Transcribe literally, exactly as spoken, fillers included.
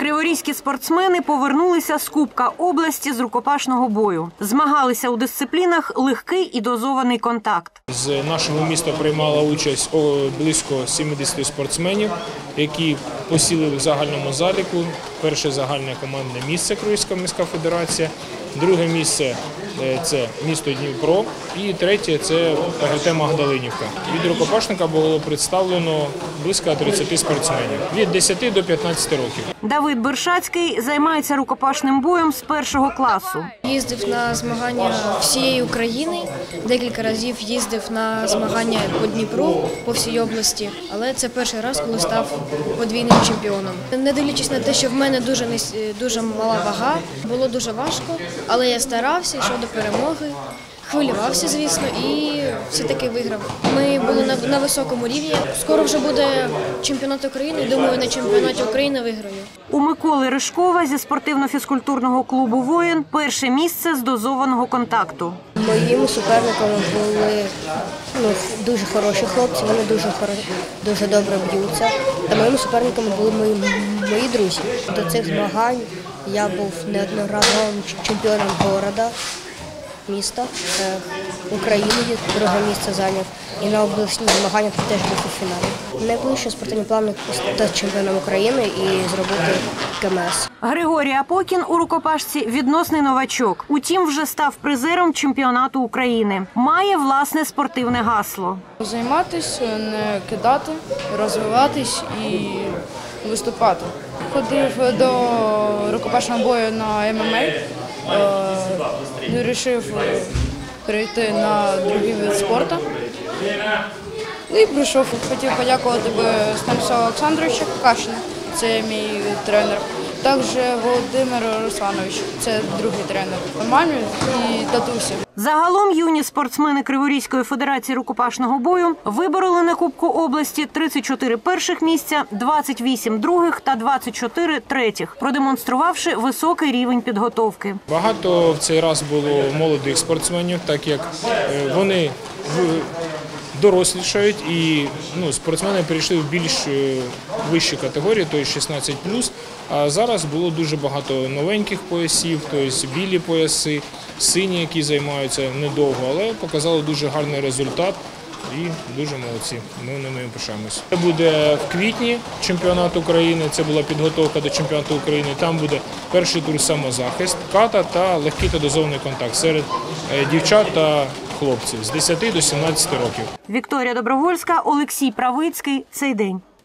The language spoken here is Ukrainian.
Криворізькі спортсмени повернулися з Кубка області з рукопашного бою. Змагалися у дисциплінах легкий і дозований контакт. З нашого міста приймала участь близько сімдесят спортсменів, які посіли в загальному заліку. Перше загальне командне місце Криворізька міська федерація, друге місце – це місто Дніпро і третє – це ПГТ Магдалинівка. Від рукопашника було представлено близько тридцяти спортсменів від десяти до п'ятнадцяти років. Давид Бершацький займається рукопашним боєм з першого класу. Їздив на змагання всієї України, декілька разів їздив на змагання по Дніпру, по всій області, але це перший раз, коли став подвійним чемпіоном. Не дивлячись на те, що в мене дуже, дуже мала вага, було дуже важко, але я старався, йшов до перемоги, хвилювався, звісно, і все-таки виграв. Ми були на, на високому рівні. Скоро вже буде чемпіонат України, думаю, на чемпіонаті України виграю. У Миколи Ришкова зі спортивно-фізкультурного клубу «Воїн» перше місце з дозованого контакту. Моїми суперниками були ну, дуже хороші хлопці, вони дуже, дуже добре б'ються. Та моїми суперниками були мої, мої друзі. До цих змагань я був неодноразовим чемпіоном міста. Міста України, друге місце зайняв, і на обласні змагання теж був у фіналі. Найближчі спортивні плани стати чемпіоном України і зробити КМС. Григорій Апокін у рукопашці відносний новачок. Утім, вже став призером чемпіонату України. Має власне спортивне гасло. Займатися, не кидати, розвиватись і виступати. Ходив до рукопашного бою на ем ем а. Вирішив перейти на другий вид спорту і прийшов. Хотів подякувати Станіславу Олександровичу Кашину, це мій тренер, також Володимиру Руслановичу, це другий тренер, мамі і татусі. Загалом юні спортсмени Криворізької федерації рукопашного бою вибороли на Кубку області тридцять чотири перших місця, двадцять вісім других та двадцять чотири третіх, продемонструвавши високий рівень підготовки. Багато в цей раз було молодих спортсменів, так як вони дорослішають і ну, спортсмени перейшли в більш вищі категорії, тобто шістнадцять плюс, а зараз було дуже багато новеньких поясів, тобто білі пояси, сині, які займаються недовго, але показали дуже гарний результат і дуже молодці. Ми ними пишаємося. Це буде в квітні чемпіонат України, це була підготовка до чемпіонату України, там буде перший тур самозахист, ката та легкий та дозований контакт серед дівчат та хлопців з десяти до сімнадцяти років. Вікторія Добровольська, Олексій Правицький. Цей день.